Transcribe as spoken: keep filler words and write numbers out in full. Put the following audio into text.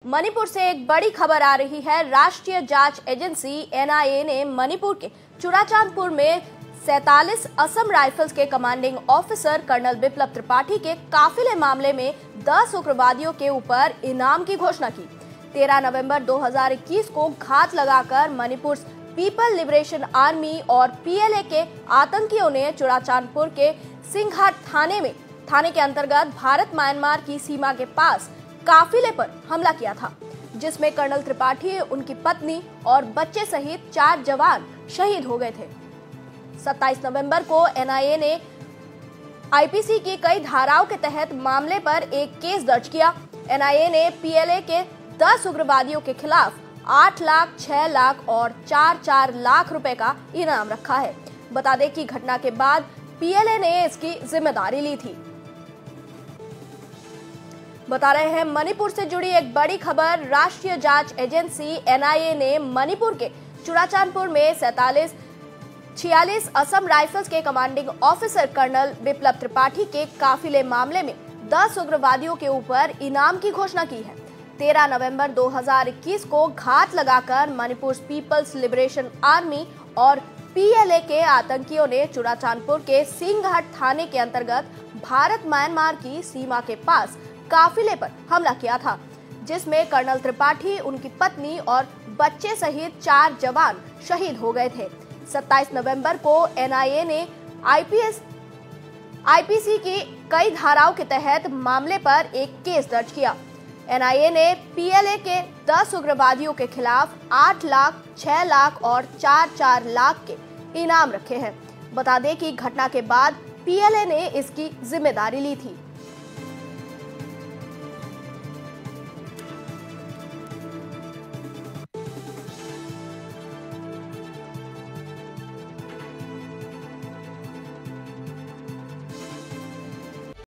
मणिपुर से एक बड़ी खबर आ रही है। राष्ट्रीय जांच एजेंसी एन आई ए ने मणिपुर के चुराचांदपुर में सैतालीस असम राइफल्स के commanding officer colonel Biplab Tripathi के काफिले मामले में दस उग्रवादियों के ऊपर इनाम की घोषणा की। तेरह नवंबर दो हज़ार इक्कीस को घात लगाकर मणिपुर पीपल लिबरेशन आर्मी और पी एल ए के आतंकियों ने चुराचांदपुर के सिंघाट थाने में थाने के अंतर्गत भारत म्यांमार की सीमा के पास काफिले पर हमला किया था, जिसमें कर्नल त्रिपाठी, उनकी पत्नी और बच्चे सहित चार जवान शहीद हो गए थे। सत्ताईस नवंबर को एन आई ए ने आई पी सी की कई धाराओं के तहत मामले पर एक केस दर्ज किया। एन आई ए ने पी एल ए के दस उग्रवादियों के खिलाफ आठ लाख, छह लाख और चार चार लाख रुपए का इनाम रखा है। बता दें कि घटना के बाद पी एल ए ने इसकी जिम्मेदारी ली थी। बता रहे हैं मणिपुर से जुड़ी एक बड़ी खबर। राष्ट्रीय जांच एजेंसी एन आई ए ने मणिपुर के चुराचांदपुर में सैतालीस छियालीस असम राइफल्स के commanding officer colonel Biplab Tripathi के काफिले मामले में दस उग्रवादियों के ऊपर इनाम की घोषणा की है। तेरह नवंबर दो हज़ार इक्कीस को घात लगाकर मणिपुर पीपल्स लिबरेशन आर्मी और पी एल ए के आतंकियों ने चुराचांदपुर के सिंघाट थाने के अंतर्गत भारत म्यांमार की सीमा के पास काफिले पर हमला किया था, जिसमें कर्नल त्रिपाठी, उनकी पत्नी और बच्चे सहित चार जवान शहीद हो गए थे। सत्ताईस नवंबर को एन आई ए ने आई पी सी की कई धाराओं के तहत मामले पर एक केस दर्ज किया। एन आई ए ने पी एल ए के दस उग्रवादियों के खिलाफ आठ लाख, छह लाख और चार चार लाख के इनाम रखे हैं। बता दें कि घटना के बाद पी एल ए ने इसकी जिम्मेदारी ली थी।